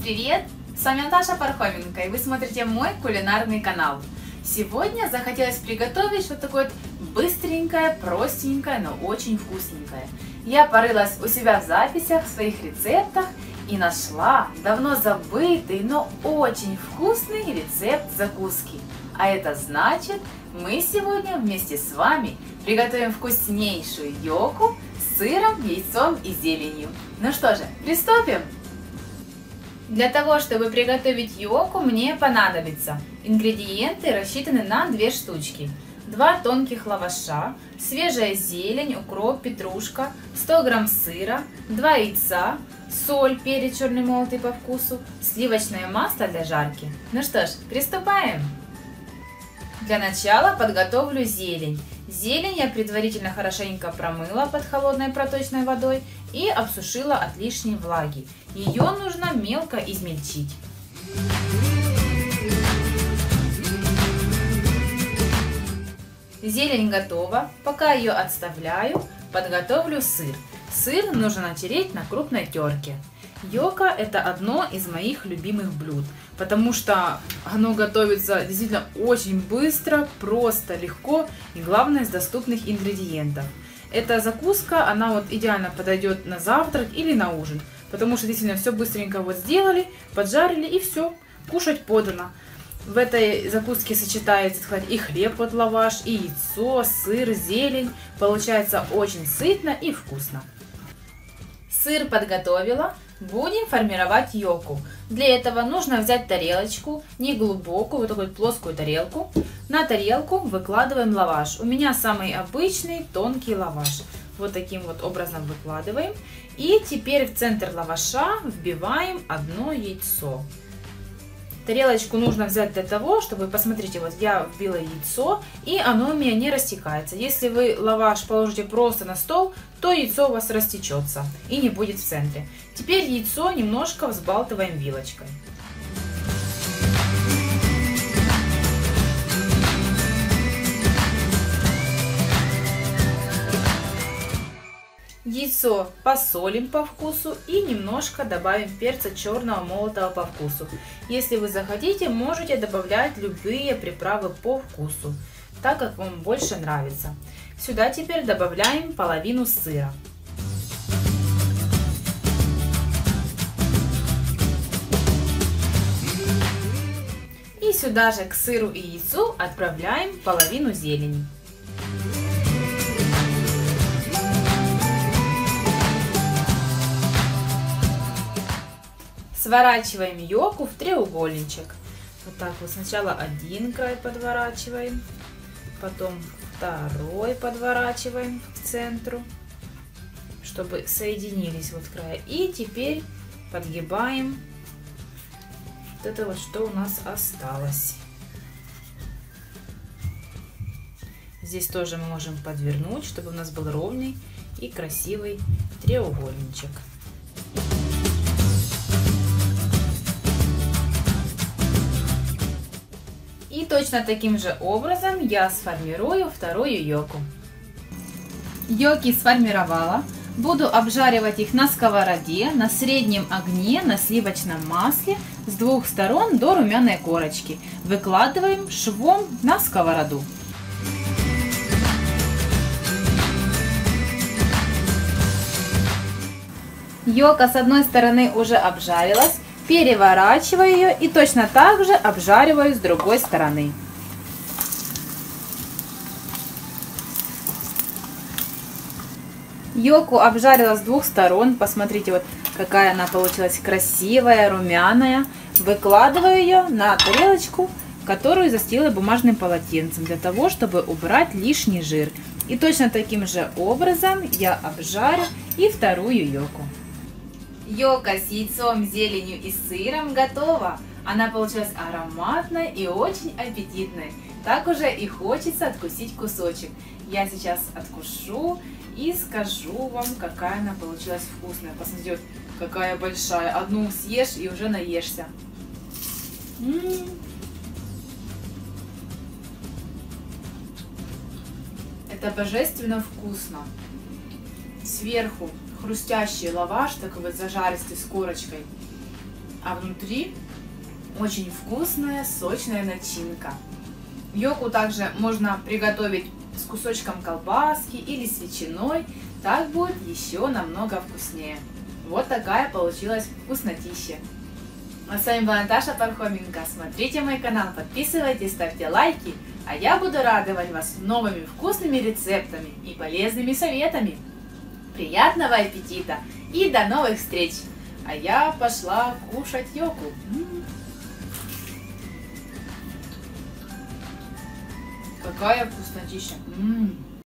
привет! С вами Наташа Пархоменко, и вы смотрите мой кулинарный канал. Сегодня захотелось приготовить что-то такое быстренькое, простенькое, но очень вкусненькое. Я порылась у себя в записях, в своих рецептах и нашла давно забытый, но очень вкусный рецепт закуски. А это значит, мы сегодня вместе с вами приготовим вкуснейшую йоку с сыром, яйцом и зеленью. Ну что же, приступим! Для того, чтобы приготовить йоку, мне понадобятся ингредиенты, рассчитаны на 2 штучки. 2 тонких лаваша, свежая зелень, укроп, петрушка, 100 грамм сыра, 2 яйца, соль, перец черный молотый по вкусу, сливочное масло для жарки. Ну что ж, приступаем! Для начала подготовлю зелень. Зелень я предварительно хорошенько промыла под холодной проточной водой и обсушила от лишней влаги. Ее нужно мелко измельчить. Зелень готова. Пока ее отставляю, подготовлю сыр. Сыр нужно натереть на крупной терке. Йока – это одно из моих любимых блюд, потому что оно готовится действительно очень быстро, просто, легко и, главное, с доступных ингредиентов. Эта закуска, она вот идеально подойдет на завтрак или на ужин, потому что действительно все быстренько вот сделали, поджарили и все, кушать подано. В этой закуске сочетается, так сказать, и хлеб под лаваш, и яйцо, сыр, зелень. Получается очень сытно и вкусно. Сыр подготовила. Будем формировать йоку. Для этого нужно взять тарелочку, не глубокую, вот такую плоскую тарелку. На тарелку выкладываем лаваш. У меня самый обычный тонкий лаваш. Вот таким вот образом выкладываем. И теперь в центр лаваша вбиваем одно яйцо. Тарелочку нужно взять для того, чтобы, посмотрите, вот я вбила яйцо, и оно у меня не растекается. Если вы лаваш положите просто на стол, то яйцо у вас растечется и не будет в центре. Теперь яйцо немножко взбалтываем вилочкой. Яйцо посолим по вкусу и немножко добавим перца черного молотого по вкусу. Если вы захотите, можете добавлять любые приправы по вкусу, так как вам больше нравится. Сюда теперь добавляем половину сыра. И сюда же к сыру и яйцу отправляем половину зелени. Сворачиваем йоку в треугольничек. Вот так вот сначала один край подворачиваем, потом второй подворачиваем к центру, чтобы соединились вот края. И теперь подгибаем вот это вот, что у нас осталось. Здесь тоже мы можем подвернуть, чтобы у нас был ровный и красивый треугольничек. И точно таким же образом я сформирую вторую йоку. Йоки сформировала. Буду обжаривать их на сковороде на среднем огне на сливочном масле с 2 сторон до румяной корочки. Выкладываем швом на сковороду. Йока с одной стороны уже обжарилась. Переворачиваю ее и точно так же обжариваю с другой стороны. Йоку обжарила с 2 сторон. Посмотрите, вот какая она получилась красивая, румяная. Выкладываю ее на тарелочку, которую застелила бумажным полотенцем, для того, чтобы убрать лишний жир. И точно таким же образом я обжарю и вторую йоку. Йока с яйцом, зеленью и сыром готова. Она получилась ароматной и очень аппетитной. Так уже и хочется откусить кусочек. Я сейчас откушу и скажу вам, какая она получилась вкусная. Посмотрите, какая большая. Одну съешь и уже наешься. Это божественно вкусно. Сверху хрустящий лаваш, такой вот зажаристый с корочкой. а внутри очень вкусная, сочная начинка. Йоку также можно приготовить с кусочком колбаски или с ветчиной, так будет еще намного вкуснее. Вот такая получилась вкуснотища. А с вами была Наташа Пархоменко. Смотрите мой канал, подписывайтесь, ставьте лайки, а я буду радовать вас новыми вкусными рецептами и полезными советами. Приятного аппетита и до новых встреч! А я пошла кушать йоку. Какая вкуснотища!